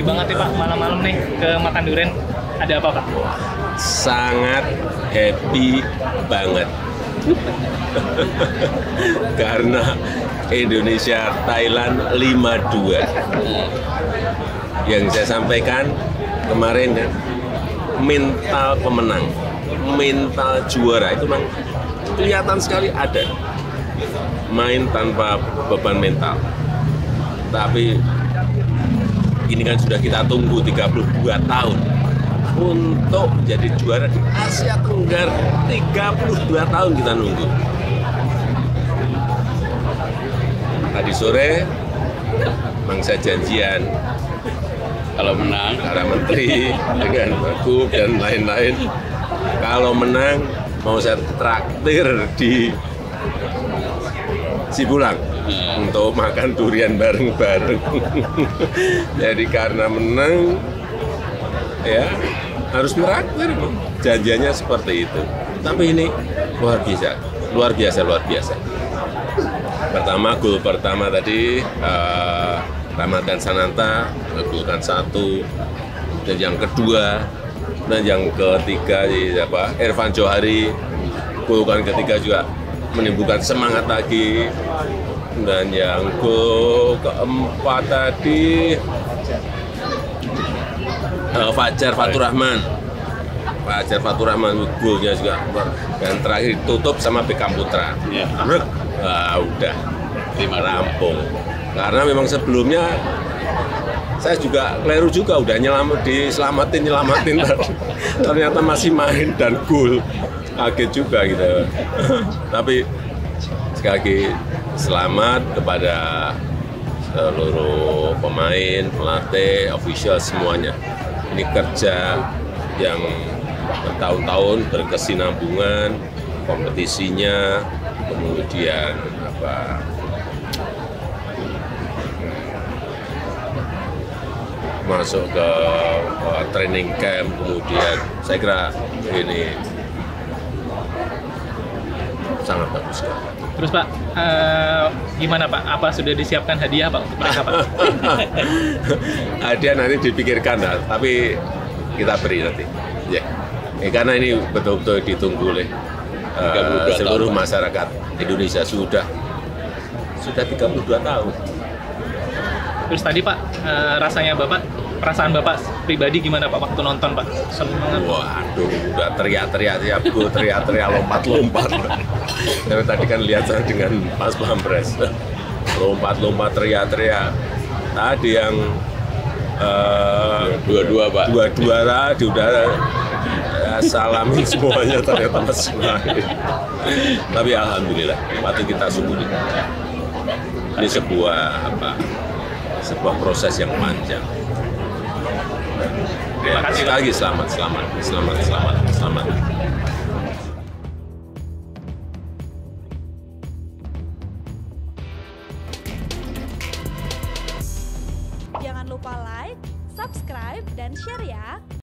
banget nih Pak, malam-malam nih ke makan durian. Ada apa Pak? Sangat happy banget. Karena Indonesia Thailand 5-2. Yang saya sampaikan kemarin kan, mental pemenang, mental juara itu memang kelihatan sekali ada. Main tanpa beban mental. Tapi ini kan sudah kita tunggu 32 tahun untuk menjadi juara di Asia Tenggara. 32 tahun kita nunggu. Tadi sore mangsa janjian kalau menang para menteri dengan Wagub dan lain-lain, kalau menang mau saya traktir di Sibulang untuk makan durian bareng-bareng. Jadi karena menang ya harus traktir, janjiannya seperti itu. Tapi ini luar biasa, luar biasa, luar biasa. Pertama, gol pertama tadi Ramadhan Sananta menggolkan 1, dan yang kedua dan yang ketiga Irfan Johari golkan ketiga juga menimbulkan semangat lagi, dan yang gol keempat tadi Fajar Fatur Rahman golnya juga, dan terakhir tutup sama Bekam Putra. Udah rampung. Karena memang sebelumnya saya juga keliru juga, udah diselamatin ternyata masih main dan gol, kaget juga gitu. Tapi sekali lagi selamat kepada seluruh pemain, pelatih, official semuanya. Ini kerja yang bertahun-tahun, berkesinambungan, kompetisinya, kemudian masuk ke training camp, kemudian saya kira ini sangat bagus. Terus Pak, gimana Pak? Apa sudah disiapkan hadiah Pak untuk mereka Pak? Hadiah nanti dipikirkan lah, tapi kita beri nanti. Ya, karena ini betul-betul ditunggu oleh seluruh masyarakat Indonesia sudah 32 tahun. Terus tadi Pak, rasanya Bapak, perasaan Bapak pribadi gimana Pak waktu nonton Pak? Senang. Waduh, udah teriak-teriak, lompat-lompat. Tapi tadi kan lihat saya dengan Pas Pampres, lompat-lompat, teriak-teriak. Tadi yang dua-dua Pak, dua-dua di udara, salamin semuanya ternyata mesra. Tapi alhamdulillah, patut kita syukuri. Ini sebuah proses yang panjang. Ya, sekali lagi selamat. Jangan lupa like, subscribe, dan share ya.